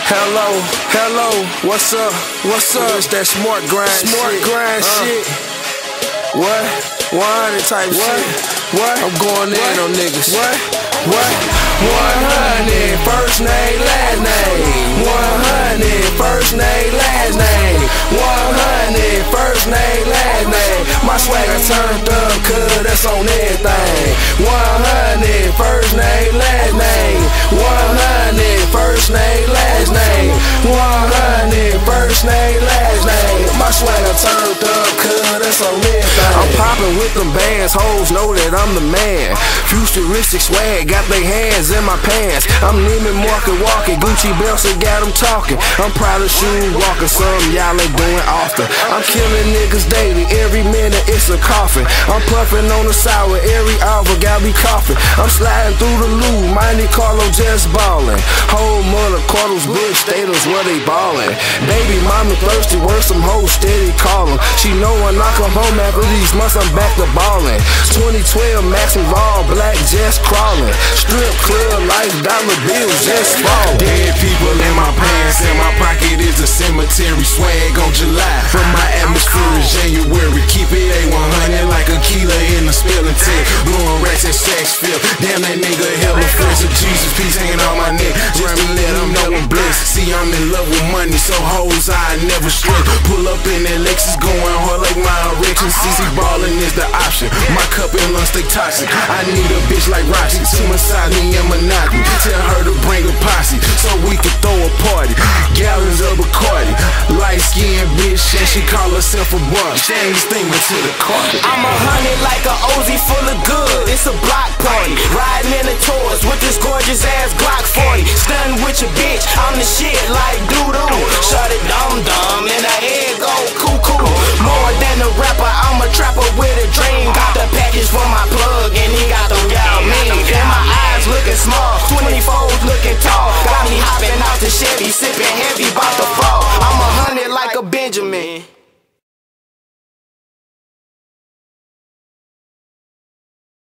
Hello, what's up? It's that smart grind shit. What? 100 type shit. What? I'm going in on niggas. What? 100, first name, last name. 100, first name, last name. 100, first name, last name. My swagger turned up, cuz that's on everything. 100, first name, last name. 100, first name, last name. 100, first name, last name. My swagger turned up, cuz that's on everything. I'm popping with them bands, hoes know that I'm the man. Futuristic swag, got they hands in my pants. I'm Neiman Marcus walking, Gucci belts that got them talking. I'm proud of shoe walking, something y'all ain't doing often. I'm killing niggas daily, every minute it's a coffin. I'm puffing on the sour, every hour got me coughing. I'm sliding through the loop, Monte Carlo just ballin'. Whole mother Carlos Bush Status where they ballin'. Baby mama thirsty, work some hoes steady callin'. She know when I come home after these months I'm back to ballin'. 2012 Max all black just crawlin'. Strip club life, dollar bills just fallin'. Dead people in my pants, in my pocket is a cemetery. Swag on July, from my atmosphere is January. Keep it A100 like a kilo in the spelling test. Blowing racks at Saxville. Damn that nigga hella friends of Jesus, peace hanging on my neck. Just to let them know I'm blessed. See I'm in love with money, so hoes I never stress. Pull up in that Lexus going hard like my erection. CC ballin' is the option. My cup and lunch stay toxic. I need a bitch like Roxy to massage me and monogamy. Tell her to bring a posse so we can throw a party. Gallons of Bacardi, light skinned bitch and she call herself a bum. Change steamer to the carpet. I'm 100 like a Uzi full of good. It's a block party. Riding in the tours with this gorgeous ass Glock 40. Stunning with your bitch, I'm the shit like doo-doo. Shut it dumb and her head go cuckoo. More than a rapper, I'm a trapper with a dream. Got the package for my plug and he got them gal mean. And my eyes looking small, 24s looking tall. Got me hopping out the Chevy, sipping heavy, bout to fall. I'm 100 like a Benjamin.